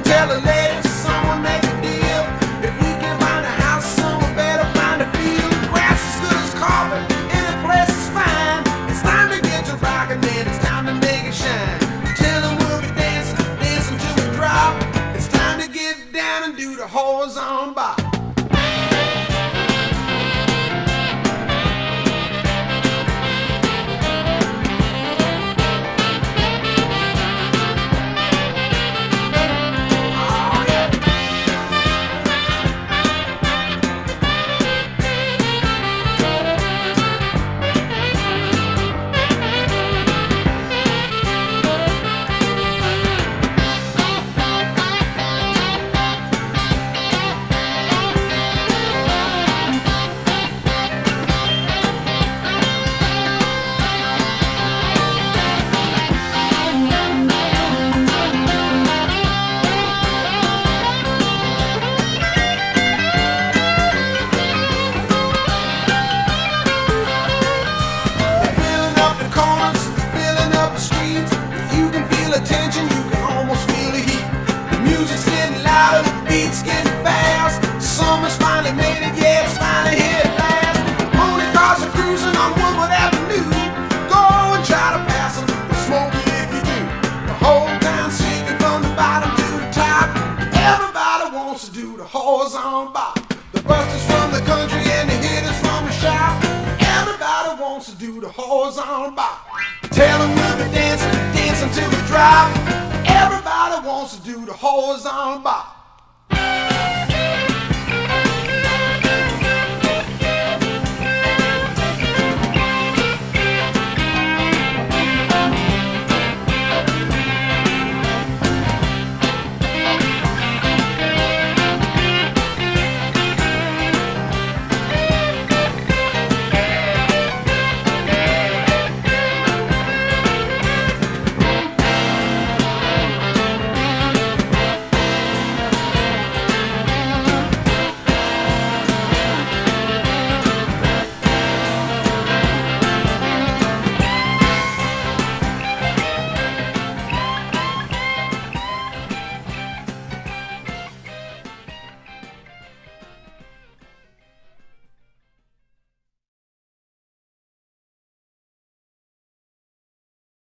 Tell the ladies someone make a deal. If we can find a house, someone better find a field. Grass is good as carpet, and the place is fine. It's time to get to rockin', man, it's time to make it shine. Tell them we'll be dancing, dancing till we drop. It's time to get down and do the horizontal bop. Attention, you can almost feel the heat. The music's getting louder, the beat's getting fast. Summer's finally made it, yeah, it's finally here at last. Pony cars are cruising on Woodward Avenue. Go and try to pass them, but smoke it if you do. The whole town's shaking from the bottom to the top. Everybody wants to do the horizontal bop. The busters from the country and the hitters from the shop. Everybody wants to do the horizontal bop. Tell them we'll be dancing, dancing till we drop. Everybody wants to do the horizontal bop.